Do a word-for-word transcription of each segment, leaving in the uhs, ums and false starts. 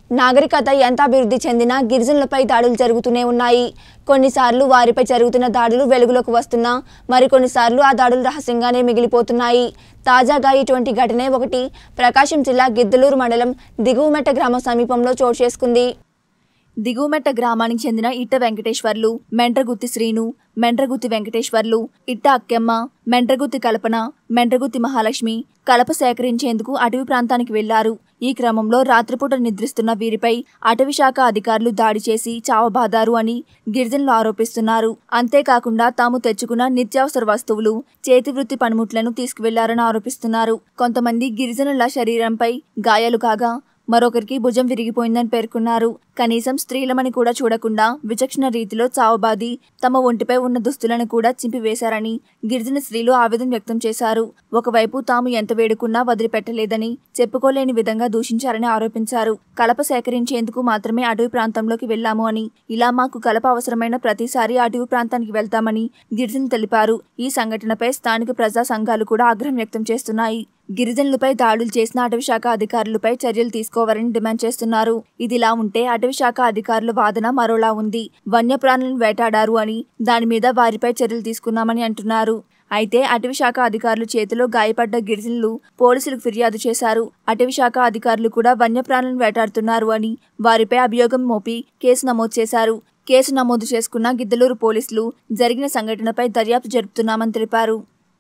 నాగరికత ఎంత అభివృద్ధి చెందినా గిరిజనులపై దాడులు జరుగుతూనే ఉన్నాయి. కొన్నిసార్లు వారిపై జరుగుతున్న దాడులు వెలుగులోకి వస్తున్నా మరికొన్నిసార్లు ఆ దాడులు రహస్యంగానే మిగిలిపోతున్నాయి. తాజాగా ఇటువంటి ఘటనే ఒకటి ప్రకాశం జిల్లా గిద్దలూరు మండలం దిగువమెట్ట గ్రామం సమీపంలో చోటు చేసుకుంది. దిగువమెట్ట గ్రామానికి చెందిన ఇట్ట వెంకటేశ్వర్లు, మెండ్రగుత్తి శ్రీను, మెండ్రగుత్తి వెంకటేశ్వర్లు, ఇట్ట అక్కెమ్మ, మెండ్రగుత్తి కల్పన, మెండ్రగుత్తి మహాలక్ష్మి కలప సేకరించేందుకు అటవీ ప్రాంతానికి వెళ్లారు. ఈ క్రమంలో రాత్రిపూట నిద్రిస్తున్న వీరిపై అటవీ శాఖ అధికారులు దాడి చేసి చావబాదారు అని గిరిజనులు ఆరోపిస్తున్నారు. అంతేకాకుండా తాము తెచ్చుకున్న నిత్యావసర వస్తువులు, చేతివృత్తి పనిముట్లను తీసుకువెళ్లారని ఆరోపిస్తున్నారు. కొంతమంది గిరిజనుల శరీరంపై గాయాలు కాగా మరొకరికి భుజం విరిగిపోయిందని పేర్కొన్నారు. కనీసం స్త్రీలమని కూడా చూడకుండా విచక్షణ రీతిలో చావబాది తమ ఒంటిపై ఉన్న దుస్తులను కూడా చింపివేశారని గిరిజన స్త్రీలు ఆవేదన వ్యక్తం చేశారు. ఒకవైపు తాము ఎంత వేడుకున్నా వదిలిపెట్టలేదని, చెప్పుకోలేని విధంగా దూషించారని ఆరోపించారు. కలప సేకరించేందుకు మాత్రమే అటవీ ప్రాంతంలోకి వెళ్లాము అని, ఇలా మాకు కలప అవసరమైన ప్రతిసారి అటవీ ప్రాంతానికి వెళ్తామని గిరిజనులు తెలిపారు. ఈ సంఘటనపై స్థానిక ప్రజా సంఘాలు కూడా ఆగ్రహం వ్యక్తం చేస్తున్నాయి. గిరిజనులపై దాడులు చేసిన అటవీ శాఖ అధికారులపై చర్యలు తీసుకోవాలని డిమాండ్ చేస్తున్నారు. ఇదిలా ఉంటే అటవీ శాఖ అధికారుల వాదన మరోలా ఉంది. వన్యప్రాణులను వేటాడారు అని, దాని మీద వారిపై చర్యలు తీసుకున్నామని అంటున్నారు. అయితే అటవీ శాఖ అధికారుల చేతిలో గాయపడ్డ గిరిజనులు పోలీసులకు ఫిర్యాదు చేశారు. అటవీ శాఖ అధికారులు కూడా వన్యప్రాణులను వేటాడుతున్నారు అని వారిపై అభియోగం మోపి కేసు నమోదు చేశారు. కేసు నమోదు చేసుకున్న గిద్దలూరు పోలీసులు జరిగిన సంఘటనపై దర్యాప్తు జరుపుతున్నామని తెలిపారు.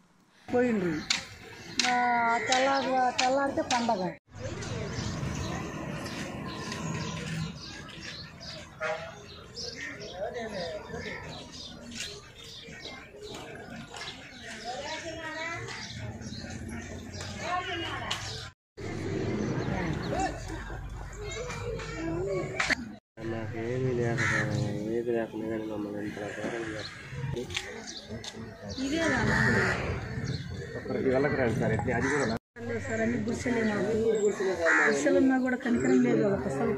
తెల్లారి తెల్లారితే పండగ నాకేమీ లేక ఏది లేకుండా కానీ మమ్మల్ని ఇంత ఇదే ఒక్కరికి వెళ్ళకరాండి సార్. ఎట్లా అది కూడా లేదు సార్, అన్ని గుడిసెలే మాకు. గుడిసెలున్నా కూడా కనికరం లేదు వాళ్ళకి అసలు.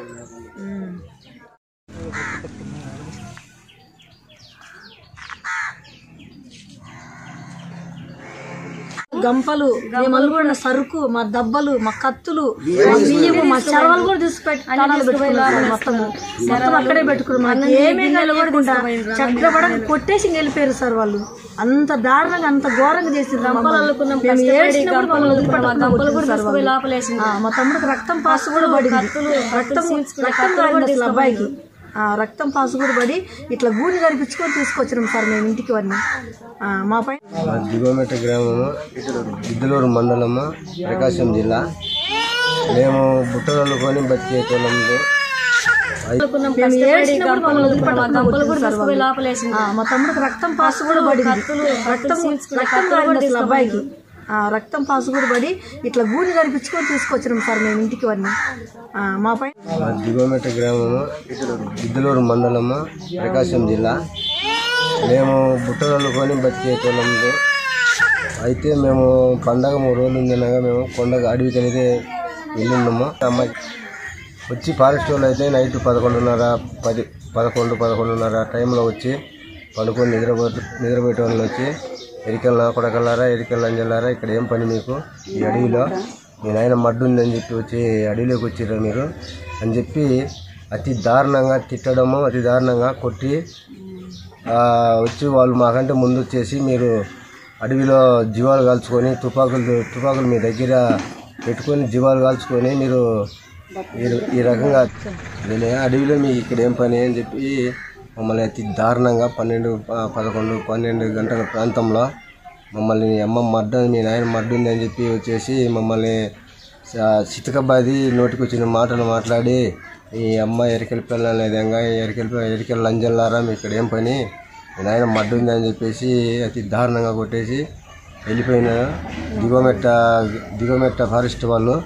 గంపలు, మేము కూడా సరుకు, మా దబ్బలు, మా కత్తులు, మా బియ్యము, మా చెరవలు కూడా తీసుకుపెట్టి మొత్తం మొత్తం అక్కడే పెట్టుకున్నాం. ఏమీ కూడా చక్రపడ కొట్టేసి వెళ్ళిపోయారు సార్ వాళ్ళు. అంత దారుణంగా అంత ఘోరంగా చేసి మా తమ్ముడికి రక్తం పాసు కూడా పడింది. రక్తం రక్తం కాడింది అబ్బాయికి. రక్తం పాసు కూడా పడి ఇట్లా గూడి కనిపించుకొని తీసుకొచ్చినాం సార్ మేము ఇంటికి వాడిని. మా పై దిగువమెట్ట గ్రామము, గిద్దలూరు మండలము, ప్రకాశం జిల్లా. మేము బుట్టలు కొని బతికే పొలంలో మా తమ్ముడికి రక్తం పాసు కూడా పడింది. రక్తం రక్తం కాడింది అబ్బాయికి. రక్తం పాసు కూడా పడి ఇట్లా గూడి కనిపించుకొని తీసుకొచ్చినాం సార్ మేము ఇంటికి వాడిని. మా పై దిగువమెట్ట గ్రామము, గిద్దలూరు మండలము, ప్రకాశం జిల్లా. మేము బుట్టలు కొని బతికే పొలంలో అయితే మేము పండగ మూడు రోజులు ఉందనగా మేము కొండగా అడవికి అనేది వెళ్ళిన్నాము. అమ్మాయి వచ్చి ఫారెస్ట్ వాళ్ళు అయితే నైట్ పదకొండున్నర పది పదకొండు పదకొండున్నర టైంలో వచ్చి పడుకొని నిద్రపో నిద్రపోయే వాళ్ళు వచ్చి ఎరికల్లా కొడకల్లారా, ఎరికల్ అంజల్లారా, ఇక్కడ ఏం పని మీకు ఈ అడవిలో, మీ నాయన మడ్డు ఉందని చెప్పి వచ్చి అడవిలోకి వచ్చిర్రు మీరు అని చెప్పి అతి దారుణంగా తిట్టడము, అతి దారుణంగా కొట్టి వచ్చి వాళ్ళు మాకంటే ముందు వచ్చేసి మీరు అడవిలో జీవాలు కాల్చుకొని తుపాకులు తుపాకులు మీ దగ్గర పెట్టుకొని జీవాలు కాల్చుకొని మీరు మీరు ఈ రకంగా అడవిలో మీ ఇక్కడ ఏం పని అని చెప్పి మమ్మల్ని అతి దారుణంగా పన్నెండు పదకొండు పన్నెండు గంటల ప్రాంతంలో మమ్మల్ని అమ్మ మడ్డు మీ నాయన మడ్డు ఉంది అని చెప్పి వచ్చేసి మమ్మల్ని చితకబాది నోటికి వచ్చిన మాటలు మాట్లాడి ఈ అమ్మ ఎరికెళ్ళ పిల్లలు విధంగా ఎరికెళ్ళ ఎరికెళ్ళ లంజల్లారా మీ ఇక్కడ ఏం పని, మీ నాయన మడ్డు ఉంది అని చెప్పేసి అతి దారుణంగా కొట్టేసి వెళ్ళిపోయిన దిగువమెట్ట దిగువమెట్ట ఫారెస్ట్ వాళ్ళు.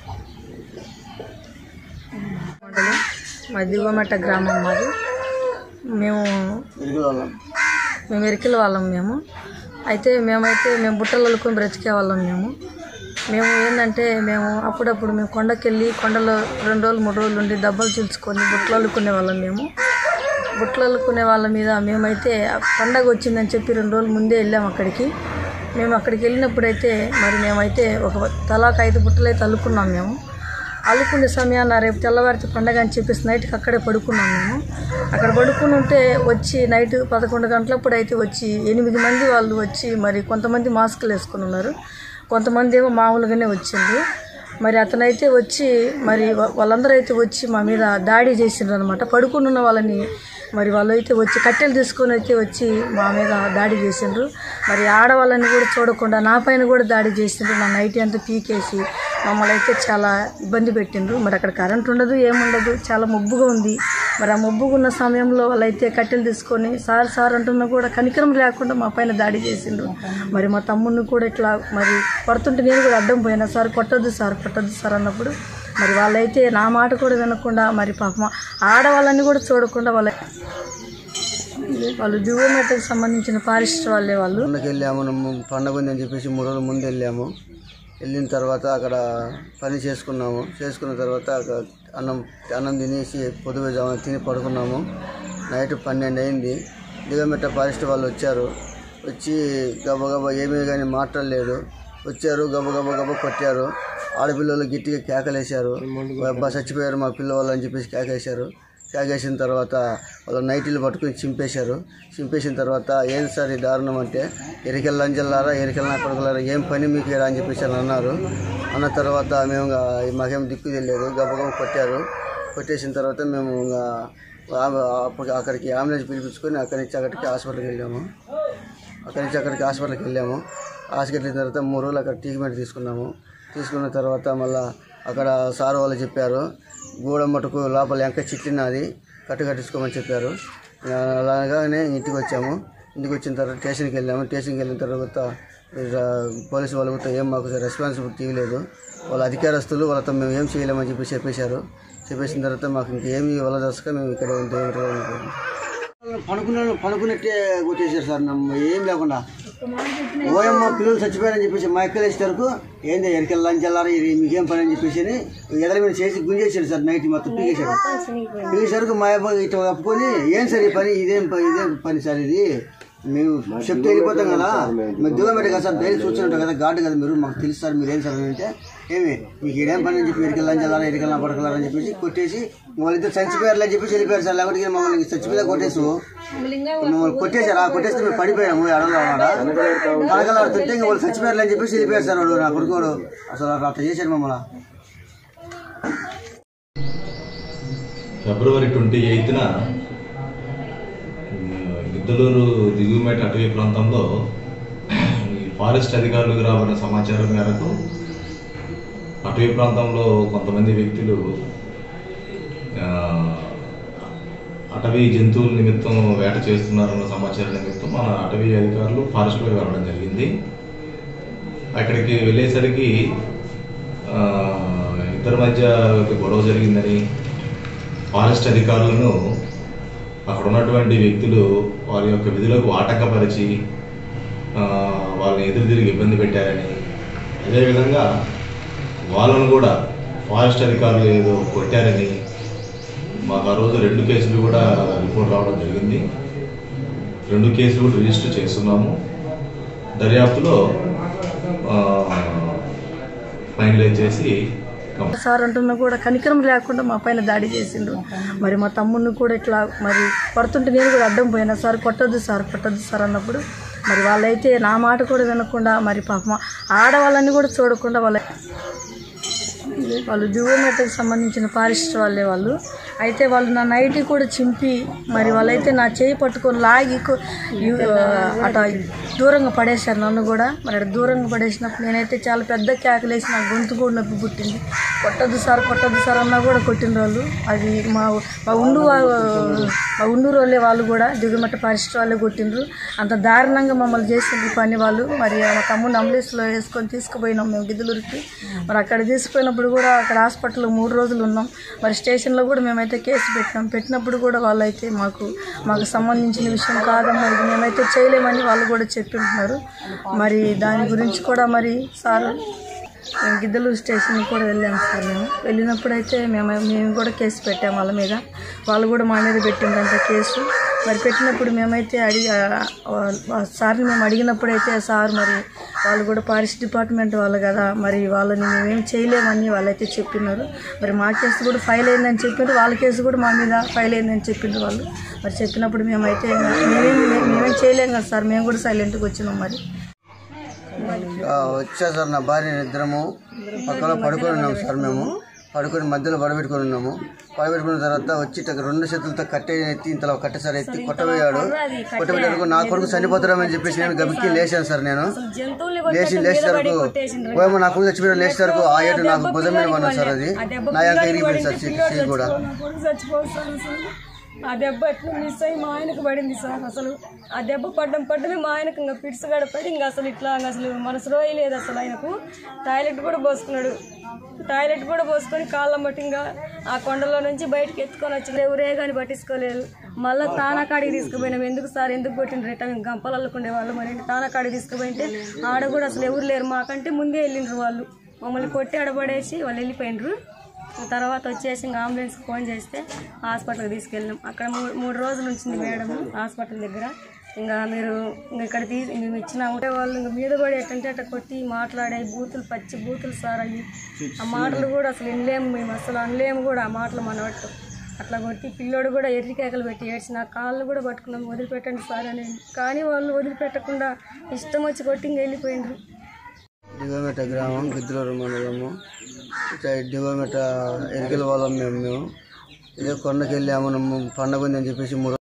మా దిగువమెట్ట గ్రామం మాది. మేము మేము ఎరికల వాళ్ళం మేము. అయితే మేమైతే మేము బుట్టలు అల్లుకొని బ్రతికే వాళ్ళం మేము. మేము ఏంటంటే మేము అప్పుడప్పుడు మేము కొండకెళ్ళి కొండలో రెండు రోజులు మూడు రోజులు ఉండి దెబ్బలు చీల్చుకొని బుట్టలు అల్లుకునే వాళ్ళం మేము. బుట్టలు అల్లుకునే వాళ్ళ మీద మేమైతే పండగ వచ్చిందని చెప్పి రెండు రోజుల ముందే వెళ్ళాము అక్కడికి. మేము అక్కడికి వెళ్ళినప్పుడైతే మరి మేమైతే ఒక తలాకు ఐదు బుట్టలు అయితే అల్లుకున్నాం మేము. అల్లుకునే సమయాన రేపు తెల్లవారితే పండగ అని చెప్పేసి నైట్కి అక్కడే పడుకున్నాం మేము. అక్కడ పడుకుని ఉంటే వచ్చి నైట్ పదకొండు గంటలప్పుడు అయితే వచ్చి ఎనిమిది మంది వాళ్ళు వచ్చి మరి కొంతమంది మాస్కులు వేసుకుని ఉన్నారు, కొంతమంది ఏమో మామూలుగానే వచ్చింది. మరి అతనైతే వచ్చి మరి వాళ్ళందరూ అయితే వచ్చి మా మీద దాడి చేసిండ్రు అనమాట. పడుకుని ఉన్న వాళ్ళని మరి వాళ్ళు అయితే వచ్చి కట్టెలు తీసుకొని అయితే వచ్చి మా మీద దాడి చేసిండ్రు. మరి ఆడవాళ్ళని కూడా చూడకుండా నా పైన కూడా దాడి చేసిండ్రు. నా నైట్ అంతా పీకేసి మమ్మల్ని అయితే చాలా ఇబ్బంది పెట్టిండ్రు. మరి అక్కడ కరెంట్ ఉండదు, ఏముండదు, చాలా మబ్బుగా ఉంది. మరి ఆ మబ్బుగా ఉన్న సమయంలో వాళ్ళైతే కట్టెలు తీసుకొని సార్ సార్ అంటున్నా కూడా కనికరం లేకుండా మా పైన దాడి చేసిండ్రు. మరి మా తమ్ముడిని కూడా ఇట్లా మరి కొడుతుంటే నేను కూడా అడ్డం పోయినా, సార్ కొట్టద్దు సార్ కొట్టద్దు సార్ అన్నప్పుడు మరి వాళ్ళైతే నా మాట కూడా వినకుండా మరి పాపం ఆడవాళ్ళని కూడా చూడకుండా వాళ్ళ వాళ్ళు దిగుమతికి సంబంధించిన పారిశ్ర వాళ్ళే వాళ్ళు. పండుగకి వెళ్ళాము, పండుగ ఉందని చెప్పేసి మూడు రోజుల ముందు వెళ్ళాము. వెళ్ళిన తర్వాత అక్కడ పని చేసుకున్నాము. చేసుకున్న తర్వాత అన్నం అన్నం తినేసి పొద్దుగా జామున తిని పడుకున్నాము. నైట్ పన్నెండు అయింది. దిగమెట్ట పారిశ్ర వాళ్ళు వచ్చారు. వచ్చి గబగబా ఏమీ కానీ మాట్లాడలేదు. వచ్చారు, గబగబ గబ కొట్టారు. ఆడపిల్లలు గట్టిగా కేకలేశారు, అబ్బా చచ్చిపోయారు మా పిల్లవాళ్ళు అని చెప్పేసి కేకేశారు. కేకేసిన తర్వాత వాళ్ళు నైటీలు పట్టుకుని చింపేశారు. చింపేసిన తర్వాత ఏం సార్ ఈ దారుణం అంటే, ఎరికెళ్ళ లంజల్లారా ఎరికెళ్ళ నా కొడుకులారా ఏం పని మీకు అని చెప్పేసి అని అన్నారు. అన్న తర్వాత మేము మాకేం దిక్కు తెలియదు, గబగబ కొట్టారు. కొట్టేసిన తర్వాత మేము అక్కడికి అంబులెన్స్ పిలిపించుకొని అక్కడి నుంచి అక్కడికి హాస్పిటల్కి వెళ్ళాము. అక్కడి నుంచి అక్కడికి హాస్పిటల్కి వెళ్ళాము. హాస్పిటల్ వెళ్ళిన తర్వాత మూడు రోజులు అక్కడ ట్రీట్మెంట్ తీసుకున్నాము. తీసుకున్న తర్వాత మళ్ళీ అక్కడ సార్ వాళ్ళు చెప్పారు, గోడ మటుకు లోపల ఎంక చిట్లినది కట్టు కట్టించుకోమని చెప్పారు. అలాగానే ఇంటికి వచ్చాము. ఇంటికి వచ్చిన తర్వాత స్టేషన్కి వెళ్ళాము. స్టేషన్కి వెళ్ళిన తర్వాత పోలీసు వాళ్ళు కూడా ఏం మాకు రెస్పాన్సిబిలిటీ ఇవ్వలేదు. వాళ్ళ అధికారస్తులు వాళ్ళతో మేము ఏం చేయలేమని చెప్పి చెప్పేశారు. చెప్పేసిన తర్వాత మాకు ఇంకేమీ వలదసక మేము ఇక్కడ దేవుడు పనుకున్న పనుకున్నట్టే కొట్టేశారు సార్. నమ్మ ఏం లేకుండా ఓయమ్మ పిల్లలు చచ్చిపోయారని చెప్పేసి మా ఎక్కడ వేసే వరకు ఏంది ఎరికెళ్ళ లంచెల్లారా ఇది మీకేం పని అని చెప్పేసి ఎదల మీద చేసి గుంజేసాడు సార్. నైట్ మొత్తం పీకేశాడు. పీకేసరికి మా అబ్బాయి ఇట్లా కప్పుకొని ఏం సార్ ఈ పని ఇదేం ఇదేం పని సార్ ఇది మేము చెప్తే వెళ్ళిపోతాం కదా, మీరు దూరం పెట్టే కదా సార్, డైలీ చూస్తున్నట్టు కదా గార్డు కదా మీరు, మాకు తెలుసు సార్ మీరు ఏం సార్ అంటే ఏమి మీకు ఇదేం పని అని చెప్పి ఎరికెళ్ళని చల్లారా ఎరికెళ్ళ పడకలారని చెప్పేసి కొట్టేసి వాళ్ళిద్దరు చచ్చిపోయారు అని చెప్పేసి వెళ్ళిపోయారు సార్. లేకపోతే మమ్మల్ని చచ్చిపోయా కొట్టేసు మమ్మల్ని కొట్టేశారు. ఆ కొట్టేస్తే మేము పడిపోయాము అడవులు కలకలాడుతుంటే ఇంకా వాళ్ళు చచ్చిపోయారు అని చెప్పేసి వెళ్ళిపోయారు సార్. వాడు నా కొడుకోడు అసలు అట్లా చేశారు మమ్మల్ని. ఫిబ్రవరి ట్వంటీ ఎయిత్న గిద్దలూరు దిగుమేట అటవీ ప్రాంతంలో ఫారెస్ట్ అధికారులకు రాబడిన సమాచారం మేరకు అటవీ ప్రాంతంలో కొంతమంది వ్యక్తులు అటవీ జంతువుల నిమిత్తం వేట చేస్తున్నారన్న సమాచారం నిమిత్తం మన అటవీ అధికారులు ఫారెస్ట్లోకి వెళ్ళడం జరిగింది. అక్కడికి వెళ్ళేసరికి ఇద్దరి మధ్య గొడవ జరిగిందని ఫారెస్ట్ అధికారులను అక్కడ ఉన్నటువంటి వ్యక్తులు వారి యొక్క విధులకు ఆటంకపరిచి వాళ్ళని ఎదురు తిరిగి ఇబ్బంది పెట్టారని, అదేవిధంగా వాళ్ళను కూడా ఫారెస్ట్ అధికారులు ఏదో కొట్టారని మాకు ఆ రోజు రెండు కేసులు కూడా రిపోర్ట్ రావడం జరిగింది. రెండు కేసులు కూడా రిజిస్టర్ చేస్తున్నాము. దర్యాప్తులో ఫైనలైజ్ చేసి సార్ అంటున్నా కూడా కనికరం లేకుండా మా పైన దాడి చేసిండ్రు. మరి మా తమ్ముడిని కూడా ఇట్లా మరి కొడుతుంటే నేను కూడా అడ్డం పోయినా, సార్ కొట్టద్దు సార్ కొట్టద్దు సార్ అన్నప్పుడు మరి వాళ్ళైతే నా మాట కూడా వినకుండా మరి పాపం ఆడవాళ్ళని కూడా చూడకుండా వాళ్ళ వాళ్ళు దిగుమతికి సంబంధించిన పారిశ్ర వాళ్ళే వాళ్ళు. అయితే వాళ్ళు నా నైటీ కూడా చింపి మరి వాళ్ళైతే నా చేయి పట్టుకొని లాగి అట దూరంగా పడేశారు నన్ను కూడా. మరి అక్కడ దూరంగా పడేసినప్పుడు నేనైతే చాలా పెద్ద కేకలేసి నా గొంతు కూడా నొప్పి పుట్టింది. కొట్టద్దు సార్ కొట్టద్దు సార్ అన్నా కూడా కొట్టిన వాళ్ళు అది మా మా ఉండు మా ఉండూరు వాళ్ళే వాళ్ళు కూడా దిగుమట్ట పారిశ్ర వాళ్ళే కొట్టిండ్రు. అంత దారుణంగా మమ్మల్ని చేసిండ్రు పని వాళ్ళు. మరి మా తమ్ముడిని అంబులెన్స్లో వేసుకొని తీసుకుపోయినాం మేము గిద్దలూరుకి. మరి అక్కడ తీసుకుపోయినప్పుడు కూడా అక్కడ హాస్పిటల్లో మూడు రోజులు ఉన్నాం. మరి స్టేషన్లో కూడా మేమైతే కేసు పెట్టినాం. పెట్టినప్పుడు కూడా వాళ్ళైతే మాకు మాకు సంబంధించిన విషయం కాదమ్మా ఇది మేమైతే చేయలేమని వాళ్ళు కూడా చెప్పి ఉంటున్నారు. మరి దాని గురించి కూడా మరి సార్ మేము గిద్దలూరు స్టేషన్కి కూడా వెళ్ళాము సార్. మేము వెళ్ళినప్పుడు అయితే మేము మేము కూడా కేసు పెట్టాము వాళ్ళ మీద. వాళ్ళు కూడా మా మీద పెట్టిందంట కేసు. మరి పెట్టినప్పుడు మేమైతే అడిగి సార్ని మేము అడిగినప్పుడు అయితే సార్ మరి వాళ్ళు కూడా ఫారెస్ట్ డిపార్ట్మెంట్ వాళ్ళు కదా, మరి వాళ్ళని మేమేం చేయలేమని వాళ్ళైతే చెప్పినారు. మరి మా కేసు కూడా ఫైల్ అయిందని చెప్పారు, వాళ్ళ కేసు కూడా మా మీద ఫైల్ అయిందని చెప్పిండ్రు వాళ్ళు. మరి చెప్పినప్పుడు మేమైతే మేమేం మేమేం చేయలేం కదా సార్, మేము కూడా సైలెంట్గా వచ్చినాం. మరి వచ్చా సార్, నా భార్య ఇద్దరము పక్కన పడుకొని ఉన్నాము సార్. మేము పడుకొని మధ్యలో పడబెట్టుకొని ఉన్నాము. పడబెట్టుకున్న తర్వాత వచ్చి రెండు చేతులతో కట్టె ఎత్తి ఇంతలో కట్టెసారి ఎత్తి కొట్టబోయాడు. కొట్టబోయేందుకు నా కొడుకు చనిపోతారని చెప్పేసి నేను గబిక్కి లేచాను సార్. నేను లేచి లేచేసరికి పోయేమో నా కొడుకు చచ్చిపోయాడు. లేచేసరికి ఆ ఏటు నాకు భుజం మీద పడినా సార్. అది నా యొక్క ఇరిగిపోయింది సార్ సీట్ కూడా. ఆ దెబ్బ ఎట్లా మిస్ అయ్యి మా ఆయనకు పడింది సార్. అసలు ఆ దెబ్బ పడ్డం పడ్డమే మా ఆయనకు ఇంకా పిడిసి గడపడి ఇంకా అసలు ఇట్లా అసలు మనసు రోయలేదు అసలు. ఆయనకు టాయిలెట్ కూడా పోసుకున్నాడు. టాయిలెట్ కూడా పోసుకొని కాళ్ళం బట్టి ఇంకా ఆ కొండలో నుంచి బయటకు ఎత్తుకొని వచ్చి ఎవరే కానీ పట్టించుకోలేదు. మళ్ళీ తానాకాడికి తీసుకుపోయినాం. ఎందుకు సార్ ఎందుకు కొట్టిండ్రు రిటర్న్ గంపలు అల్లుకుండే వాళ్ళు. మరి తానాకాడికి తీసుకుపోయింటే ఆడ కూడా అసలు ఎవరు లేరు, మాకంటే ముందే వెళ్ళిండ్రు వాళ్ళు. మమ్మల్ని కొట్టి ఆడబడేసి వాళ్ళు వెళ్ళిపోయినరు. తర్వాత వచ్చేసి ఇంకా అంబులెన్స్కి ఫోన్ చేస్తే హాస్పిటల్కి తీసుకెళ్ళినాం. అక్కడ మూడు మూడు రోజులు ఉంచింది మేడం హాస్పిటల్ దగ్గర. ఇంకా మీరు ఇంకా ఇక్కడ తీసి మేము ఇచ్చిన ఉంటే వాళ్ళు ఇంకా మీద పడి ఎట్టంటే అట్ట కొట్టి మాట్లాడే బూతులు పచ్చి బూతులు సార్. అవి ఆ మాటలు కూడా అసలు వినలేము మేము, అసలు అనలేము కూడా ఆ మాటలు మనవట్టు. అట్లా కొట్టి పిల్లోడు కూడా ఎర్రి కేకలు పెట్టి ఏడ్చి నా కాళ్ళు కూడా పట్టుకున్నాం, వదిలిపెట్టండి సార్ అని. కానీ వాళ్ళు వదిలిపెట్టకుండా ఇష్టం వచ్చి కొట్టి ఇంక వెళ్ళిపోయినారు. డివోమెట గ్రామం, గిద్దలూరు మండలము. డివోమెట ఎరికల వాళ్ళం మేము. మేము ఇదే కొండకి వెళ్ళాము పండగ ఉందని చెప్పేసి మూడు